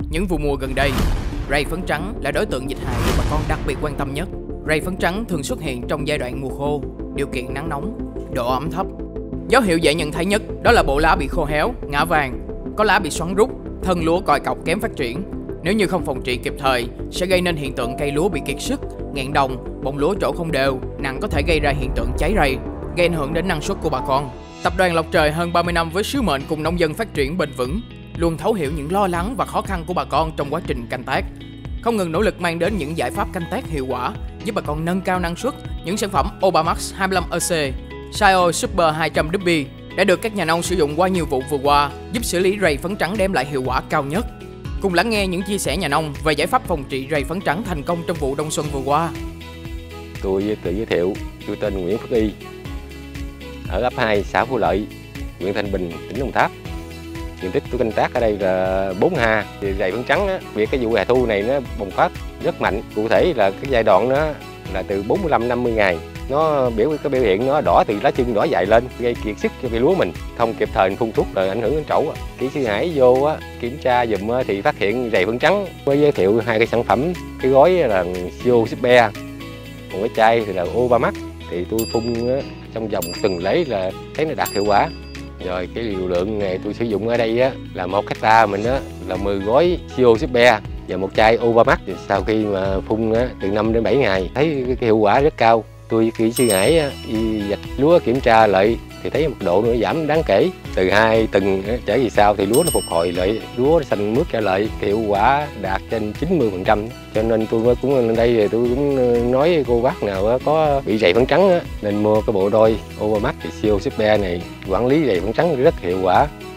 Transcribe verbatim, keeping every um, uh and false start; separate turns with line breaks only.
những vụ mùa gần đây, ray phấn trắng là đối tượng dịch hại được bà con đặc biệt quan tâm nhất. Ray phấn trắng thường xuất hiện trong giai đoạn mùa khô, điều kiện nắng nóng, độ ẩm thấp. Dấu hiệu dễ nhận thấy nhất đó là bộ lá bị khô héo, ngã vàng, có lá bị xoắn rút, thân lúa còi cọc kém phát triển. Nếu như không phòng trị kịp thời, sẽ gây nên hiện tượng cây lúa bị kiệt sức, nghẹn đồng, bông lúa trổ không đều, nặng có thể gây ra hiện tượng cháy ray, gây ảnh hưởng đến năng suất của bà con. Tập đoàn Lộc Trời hơn ba mươi năm với sứ mệnh cùng nông dân phát triển bền vững, luôn thấu hiểu những lo lắng và khó khăn của bà con trong quá trình canh tác, không ngừng nỗ lực mang đến những giải pháp canh tác hiệu quả, giúp bà con nâng cao năng suất. Những sản phẩm Obamax hai mươi lăm E C, Sio Super hai trăm W đã được các nhà nông sử dụng qua nhiều vụ vừa qua, giúp xử lý ray phấn trắng đem lại hiệu quả cao nhất. Cùng lắng nghe những chia sẻ nhà nông về giải pháp phòng trị ray phấn trắng thành công trong vụ đông xuân vừa qua.
Tôi tự giới thiệu, tôi tên Nguyễn Phước Y, ở ấp hai, xã Phú Lợi, huyện Thanh Bình, tỉnh Đồng Tháp. Diện tích tôi canh tác ở đây là bốn ha. Thì ray phấn trắng á, việc cái vụ hè thu này nó bùng phát rất mạnh. Cụ thể là cái giai đoạn đó là từ bốn mươi lăm đến năm mươi ngày. Nó biểu cái biểu hiện nó đỏ từ lá chân đỏ dài lên, gây kiệt sức cho cây lúa mình. Không kịp thời phun thuốc là ảnh hưởng đến trẩu. Kỹ sư Hải vô á, kiểm tra giùm thì phát hiện ray phấn trắng. Mới giới thiệu hai cái sản phẩm, cái gói là Sio Super, còn cái chai thì là Obamax. Thì tôi phun á, trong vòng tuần lễ là thấy nó đạt hiệu quả. Rồi cái liều lượng này tôi sử dụng ở đây á, là một hecta mình á, là mười gói Sio Super và một chai Obamax. Sau khi mà phun á, từ năm đến bảy ngày thấy cái hiệu quả rất cao. Tôi kỹ sư Hải á, đi vạch lúa kiểm tra lại thì thấy một độ nó giảm đáng kể. Từ hai tuần trở về sau thì lúa nó phục hồi lại, lúa nó xanh mướt trở lại, hiệu quả đạt trên chín mươi phần trăm. Cho nên tôi cũng lên đây thì tôi cũng nói cô bác nào có bị ray phấn trắng á, nên mua cái bộ đôi Obamax thì Sio Super này, quản lý ray phấn trắng rất hiệu quả.